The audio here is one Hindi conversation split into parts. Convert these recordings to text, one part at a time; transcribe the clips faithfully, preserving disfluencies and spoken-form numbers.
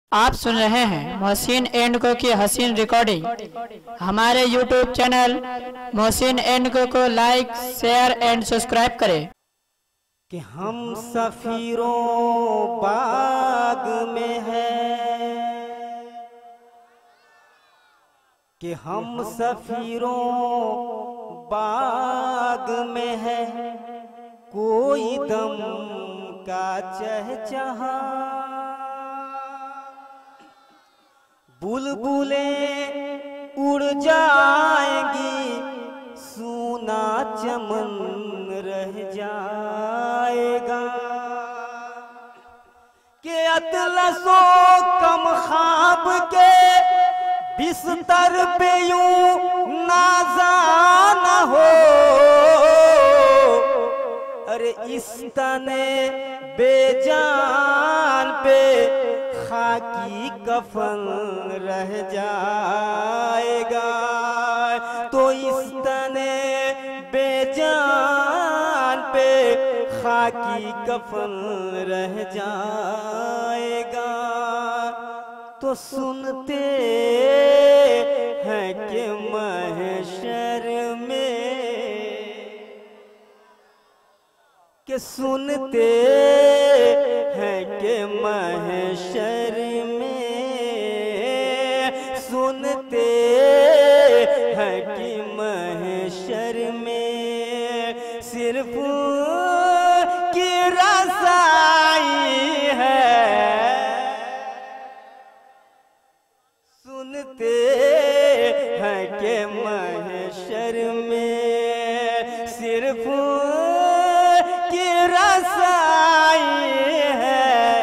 आप सुन रहे हैं मोहसिन एंड को की हसीन रिकॉर्डिंग। हमारे यूट्यूब चैनल मोहसिन एंड को को लाइक शेयर एंड सब्सक्राइब करें। कि हम सफीरों बाग में है, कि हम सफीरों बाग में है, कोई दम का चहचहा, बुलबुलें उड़ जाएंगी, सूना चमन रह जाएगा। के अतलसो कम ख्वाब के बिस्तर पे यूं नाज़ाना हो, अरे इस तने बेजान पे खाकी कफन रह जाएगा। तो इस तने बेजान पे खाकी कफन रह जाएगा। तो सुनते हैं कि महशर में, कि सुनते हैं कि महशर में, सुनते हैं कि महशर में सिर्फ की रसाई है। सुनते हैं कि महशर में सिर्फ की रसाई है।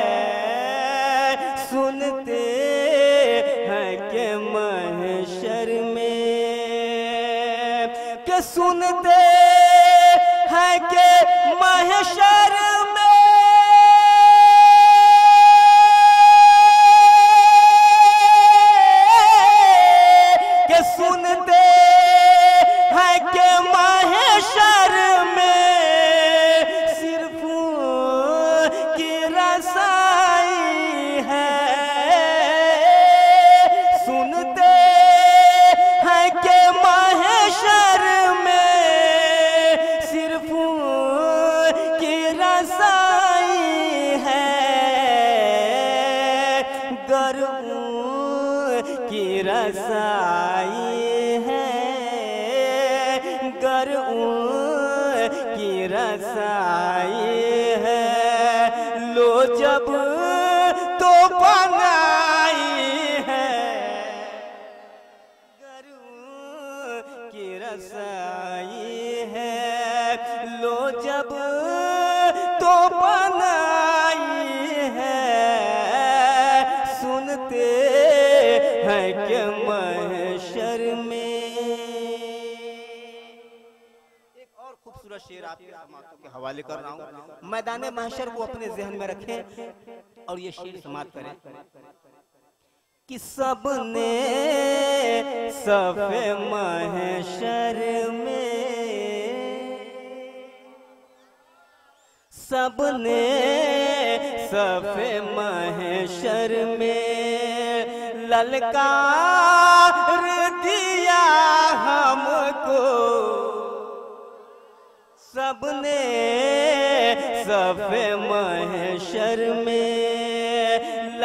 सुनते हैं कि महशर में, कि सुनते हैं कि महशर में के सुनते हैं कि महशर में सिर्फ की रसाई है। सुनते हैं कि महशर में सिर्फ की रसाई है। गर की रसाई है, गर की रसाई है। लो जब तो बनाई है, गर की रसाई है। लो जब तो बनाई है। सुनते हैं कि महशर में। एक और खूबसूरत शेर आपके समातों के हवाले कर रहा हूं। मैदान महशर को अपने जहन में रखें और ये शेर समात करें कि सबने सफ़े महशर में, सबने सफ़े महशर में ललकार दिया हमको। सबने सफ़े महशर में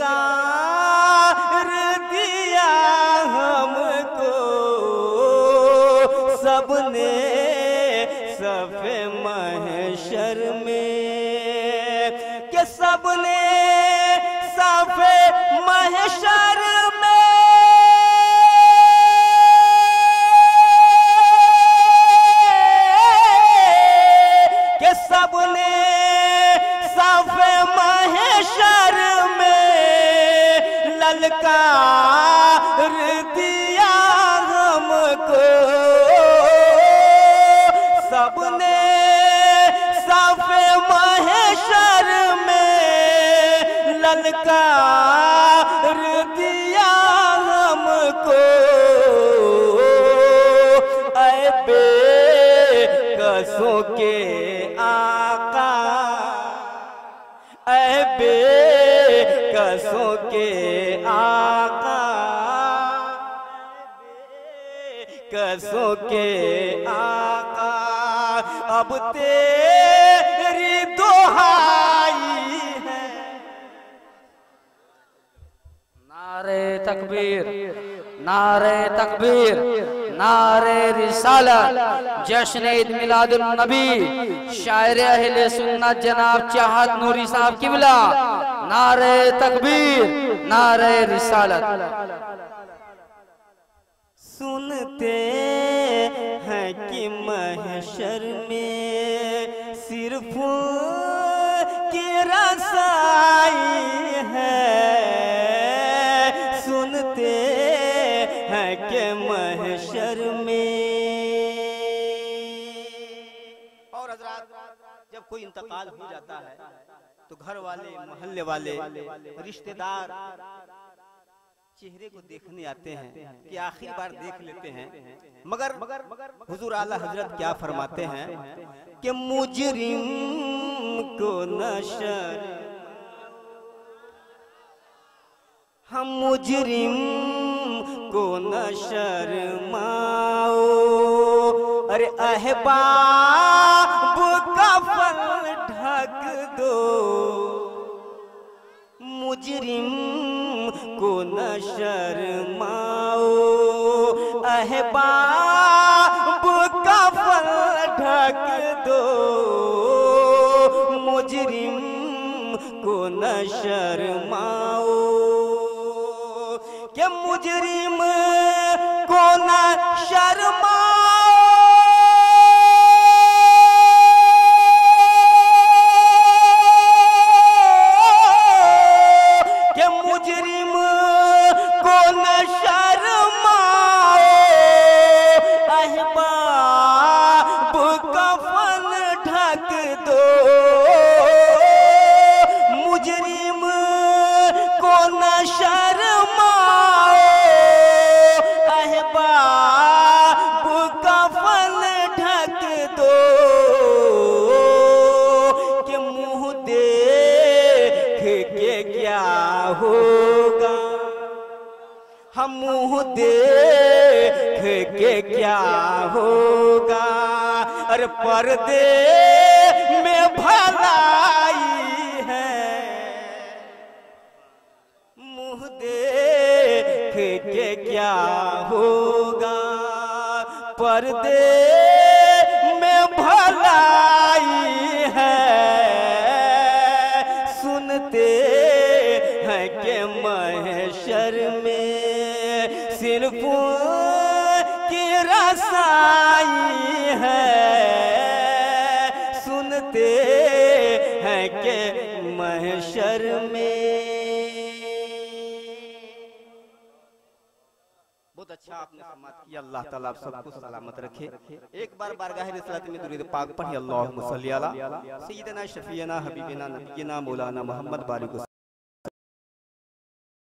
ललकार दिया हमको। सबने सफ़े महशर में, के सबने सफ़े महशर में के सबने सफ़े महशर में ललकार दिया हमको। सबने सफ़े महशर में ललकार दिया हमको। ऐ बेकसों के आका, ऐ बेकसों के आका, कसों के आका, अब तेरी दुहाई है। नारे तकबीर, नारे तकबीर, नारे रिसालत, जश्न ईद मिलादुन नबी, शायर अहले सुन्नत जनाब चाहत नूरी साहब किबला। नारे तकबीर, नारे रिसालत। सुनते हैं कि महशर में सिर्फ की रसाई है। सुनते हैं कि महशर में। और हजरात, जब कोई इंतकाल हो जाता है तो घर वाले, मोहल्ले वाले, रिश्तेदार चेहरे को देखने आते हैं कि आखिरी बार देख लेते हैं। मगर हुजूर आला हजरत क्या फरमाते हैं कि मुजरिम को नशर, हम मुजरिम को न शर्माओ। अरे अहबाब का फल ढक दो, मुजरिम को न शर्माओ। अहबाब का फल ढक दो, मुजरिम को न शर्माओ। कि मुजरिम को न शर्माओ, कि मुजरिम को न शर्माओ। अहबाब का फल ढक दो, मुजरिम को न शर्माओ। अहबाब का फल ढक दो, कि मुंह देख के क्या होगा, हम मुंह देख के क्या होगा। अरे पर्दे में भलाई है, मुंह देख के क्या होगा। पर्दे में भलाई है, सुनते हैं कि महशर में सिर्फ की रसाई है। सुनते हैं कि महशर में। बहुत अच्छा आपने समात किया। अल्लाह ताला आप सबको सलामत रखे। एक बार बारगाह रिसालत में दुरूद पाक पढ़िए। अल्लाहुम्मा सल्ली अला सय्यिदना शफीना हबीबना नबीना मौलाना मोहम्मद बारिक।